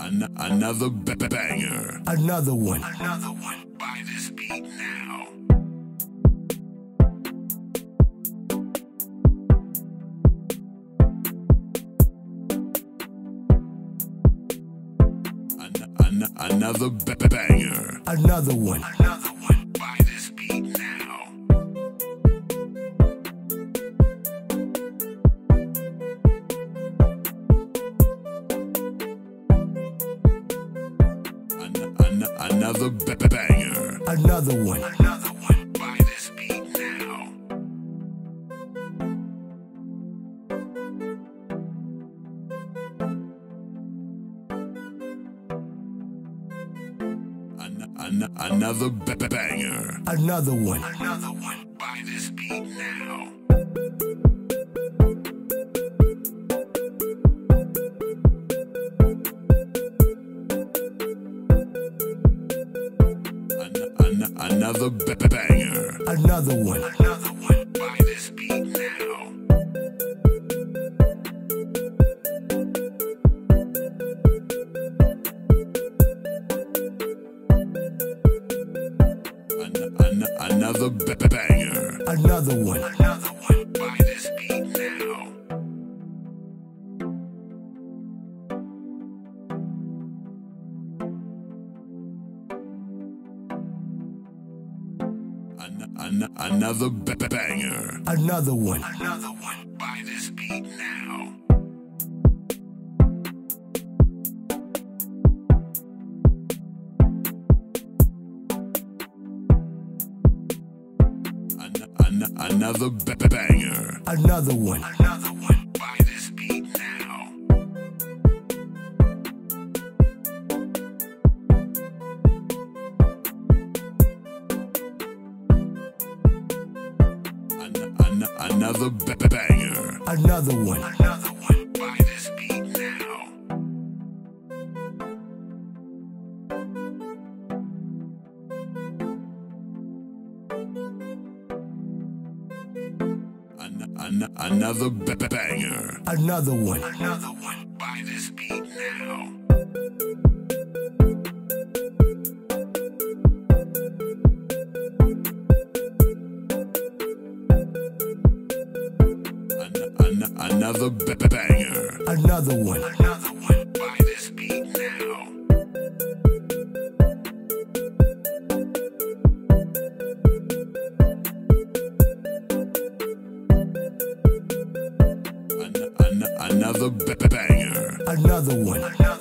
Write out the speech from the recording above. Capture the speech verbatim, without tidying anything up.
An another b banger. Another one. Another one. Buy this beat now. An an another b banger. Another one. Another one. Buy this beat now. An another b banger. Another one. Another one. Buy this beat now. An an another b banger. Another one. Another one. Buy this beat now. An an another b banger. Another one. Another one. Buy this beat now. An an another b banger. Another one. Another one. Buy this beat now. An an another b banger. Another one. Another one. Buy this beat now. An an another b banger. Another one. Another one. Buy this beat now. An an another b banger. Another one. Another one. Buy this beat now. An an another b banger. Another one. Another one. Buy this beat now. An an another b banger. Another one. Another one. Buy this beat now. An an another b banger. Another one. Another